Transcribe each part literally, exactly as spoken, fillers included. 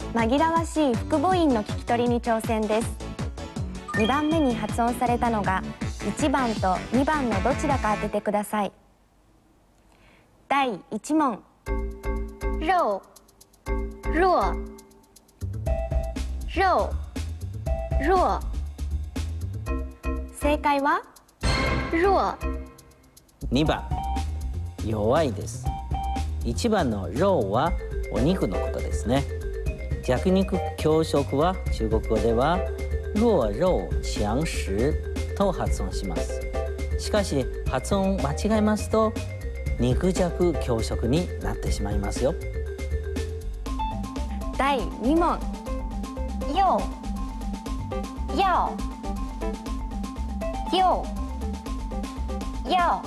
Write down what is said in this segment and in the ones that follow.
紛らわしい副母音の聞き取りに挑戦です。にばんめに発音されたのがいちばんとにばんのどちらか当ててください。だいいち問。 肉、弱、肉、弱。 正解は弱。 にばん、弱いです。いちばんの肉はお肉のことですね。弱肉強食は中国語では弱肉強食と発音します。しかし発音を間違えますと肉弱強食になってしまいますよ。 だいに問。 要、要、要、要。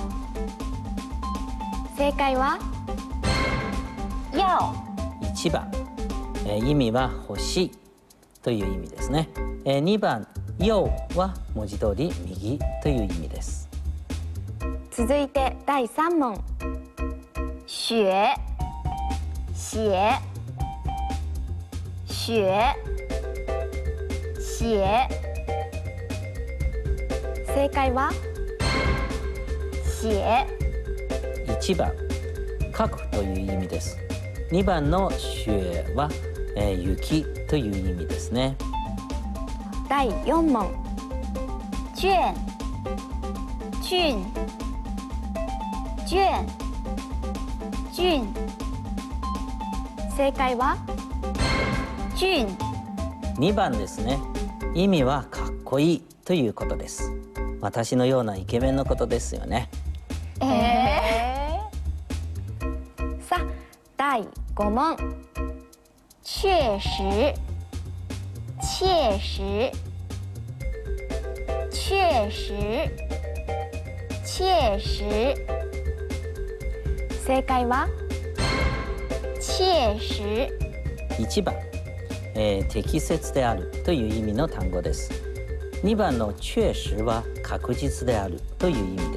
正解は要。 いちばん、えー、意味は欲しいという意味ですね。えー、にばん要は文字通り右という意味です。 続いてだいさん問。 血、血、血、血。 正解は血。 いちばん、書くという意味です。にばんの雪は、えー、雪という意味ですね。 だいよん問。 卷、菌、卷、菌。 正解は菌。 にばんですね。意味はかっこいいということです。私のようなイケメンのことですよね。 ええー、さあだいご問。 确实、切实、确实、切实。 正解は切实。 いちばん、えー、適切であるという意味の単語です。にばんの確实は確実であるという意味です。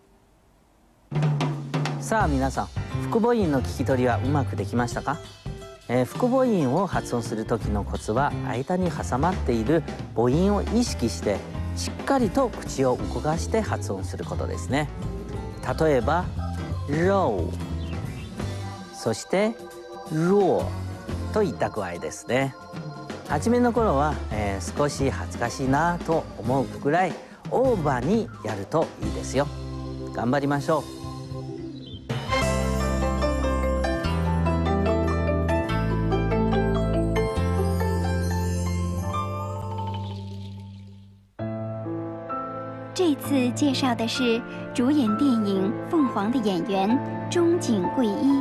さあ皆さん、副母音の聞き取りはうまくできましたか？えー、副母音を発音する時のコツは間に挟まっている母音を意識してしっかりと口を動かして発音することですね。例えば肉、そして弱といった具合ですね。初めの頃は、えー、少し恥ずかしいなと思うぐらいオーバーにやるといいですよ。頑張りましょう。 这次介绍的是主演电影《凤凰》的演员中井贵一。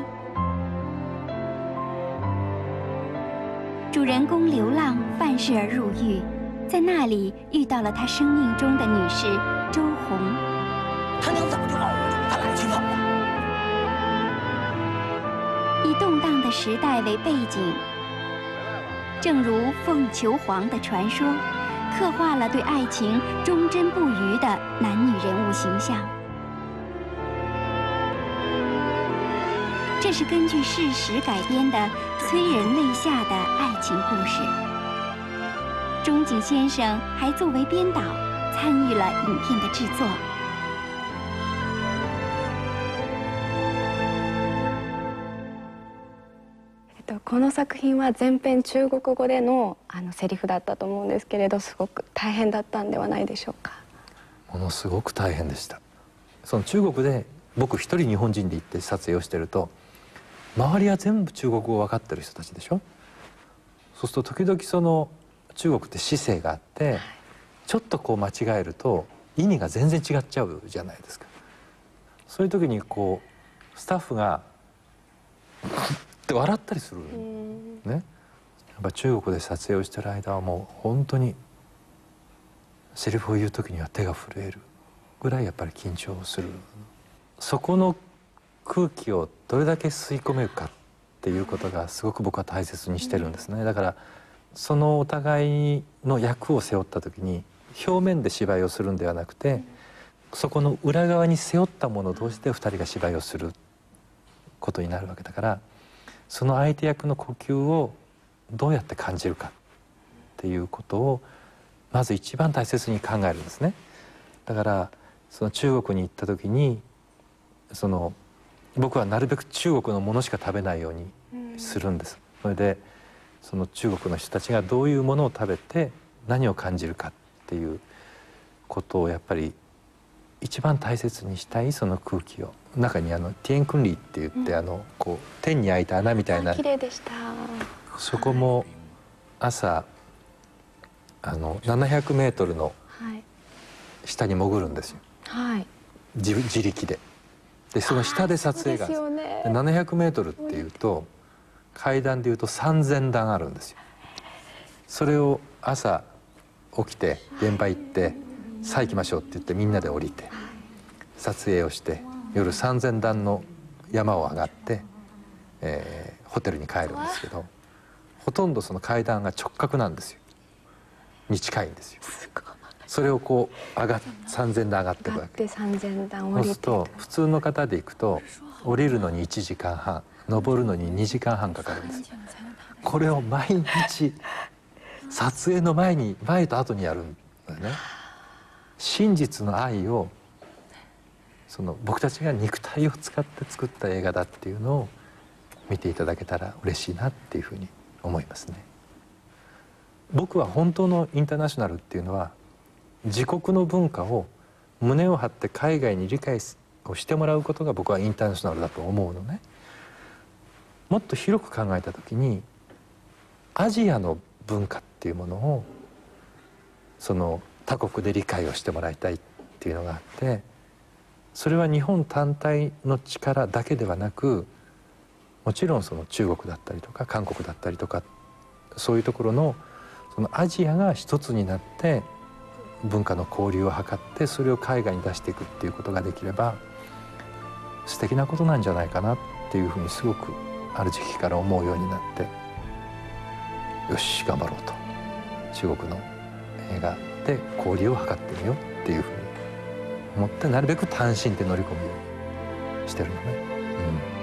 主人公流浪犯事而入狱，在那里遇到了他生命中的女士周红。 他娘早就熬着，他来去跑了。 以动荡的时代为背景，正如凤求凰的传说，刻画了对爱情忠贞不渝的男女人物形象。这是根据事实改编的催人泪下的爱情故事。中井先生还作为编导参与了影片的制作。 この作品は全編中国語でのあのセリフだったと思うんですけれど、すごく大変だったんではないでしょうか。 ものすごく大変でした。その中国で僕一人日本人で行って撮影をしてると、周りは全部中国語分かってる人たちでしょ。そうすると時々その中国って姿勢があって、はい、ちょっとこう間違えると意味が全然違っちゃうじゃないですか。そういう時にこうスタッフがって笑ったりするね。やっぱ中国で撮影をしてる間はもう本当にセリフを言う時には手が震えるぐらいやっぱり緊張する。そこの空気をどれだけ吸い込めるかっていうことがすごく僕は大切にしてるんですね。だからそのお互いの役を背負った時に表面で芝居をするんではなくて、そこの裏側に背負ったもの同士でふたりが芝居をすることになるわけだから、その相手役の呼吸をどうやって感じるかっていうことをまず一番大切に考えるんですね。だからその中国に行った時にその僕はなるべく中国のものしか食べないようにするんです。それでその中国の人たちがどういうものを食べて何を感じるかっていうことをやっぱり一番大切にしたいその空気を中にあのティエンクンリーって言って、うん、あのこう天に開いた穴みたいな、 綺麗でした。 そこも朝あのななひゃくメートルの下に潜るんですよ、はい、自, 自力で。でその下で撮影があるんです。でななひゃくメートルっていうと階段でいうとさんぜんだんあるんですよ。それを朝起きて現場行ってさあ行きましょうって言ってみんなで降りて撮影をして夜さんぜんだんの山を上がって、えー、ホテルに帰るんですけど、ほとんどその階段が直角なんですよ。に近いんですよ。それをこう上がっさんぜんだん上がっていくわけ。 さんぜんだんそうすると普通の方で行くと降りるのにいちじかんはん、登るのににじかんはんかかるんですよ。これを毎日撮影の前に前と後にやるんだよね。真実の愛をその僕たちが肉体を使って作った映画だっていうのを見ていただけたら嬉しいなっていうふうに思いますね。僕は本当のインターナショナルっていうのは自国の文化を胸を張って海外に理解をしてもらうことが僕はインターナショナルだと思うのね。もっと広く考えた時にアジアの文化っていうものをその他国で理解をしてもらいたいっていうのがあって、それは日本単体の力だけではなく、もちろんその中国だったりとか韓国だったりとかそういうところのそのアジアが一つになって文化の交流を図ってそれを海外に出していくっていうことができれば素敵なことなんじゃないかなっていうふうにすごくある時期から思うようになって、よし頑張ろうと中国の映画で交流を図ってみようっていうふうに思ってなるべく単身で乗り込むようにしてるのね。うん